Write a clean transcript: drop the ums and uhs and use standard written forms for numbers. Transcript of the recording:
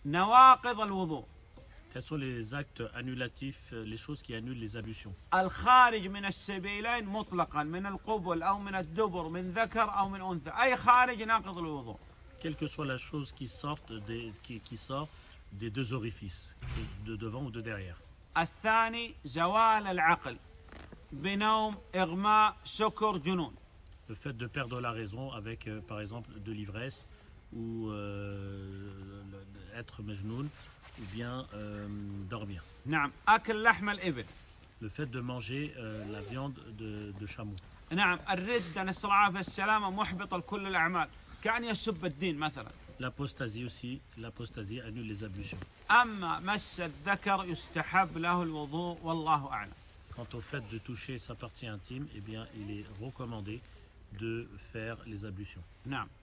نواقض الوضوء. Quels sont les actes annulatifs, les choses qui annulent les ablutions? الخارج من السبيلين مطلقا من القبل أو من الدبر من ذكر أو من أنثى، أي خارج ناقض الوضوء. Quelle que soit la chose qui sort des deux orifices, de devant ou de derrière. الثاني زوال العقل بنوم إغماء سكر جنون. Le fait de perdre la raison avec, par exemple, de l'ivresse ou être majnoun ou bien dormir. نعم أكل لحم الإبل. Le fait de manger la viande de chameau. نعم الردة نسأل الله العافية السلامة محبطة لكل الأعمال كأن يسب الدين مثلا. L'apostasie aussi, l'apostasie annule les ablutions. أما مس الذكر يستحب له الوضوء والله أعلم. Quant au fait de toucher sa partie intime, eh bien, il est recommandé de faire les ablutions. نعم.